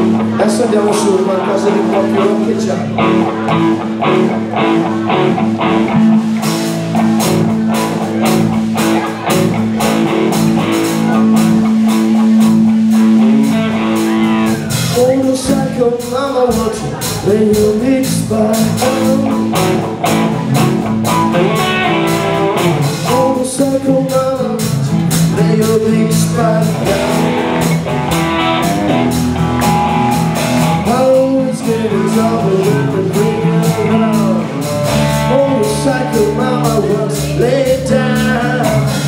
Adesso andiamo su qualcosa di un po' più roccheggiato. Motorcycle mama wants to lay your big spot down. Motorcycle mama wants to lay your big spot down. Always getting trouble with the bring around. Motorcycle mama wants to lay it down.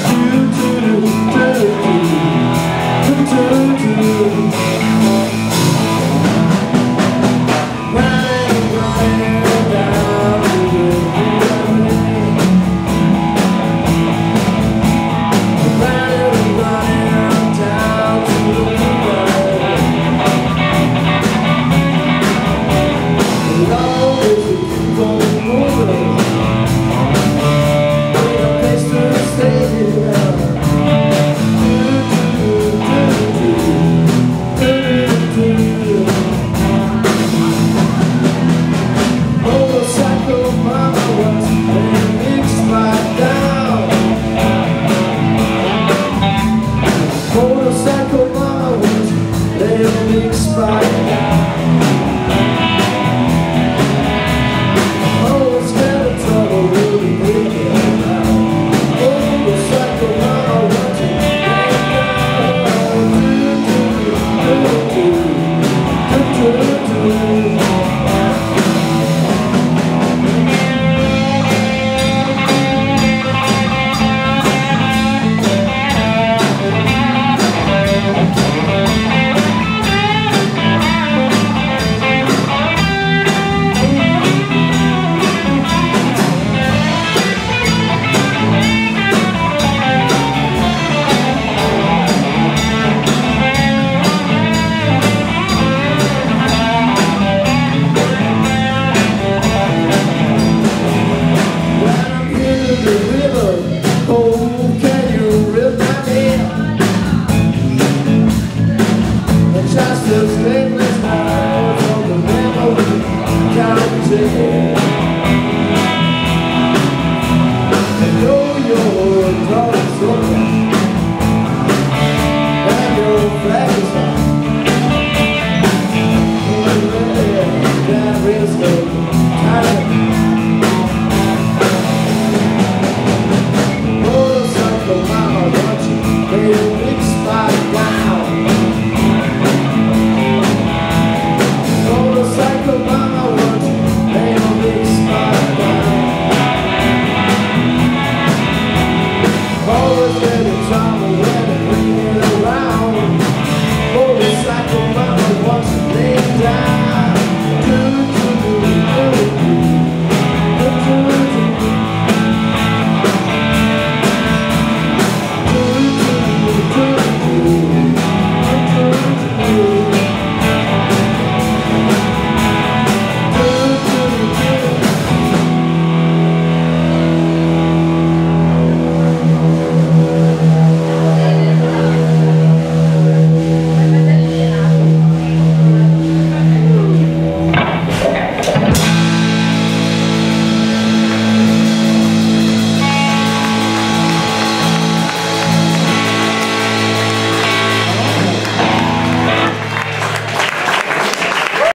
Motorcycle mama wants to lay a big spot down. Oh, it's kind of trouble really breaking around. Motorcycle mama wants to lay it down. Just a stainless knife from the memory counting.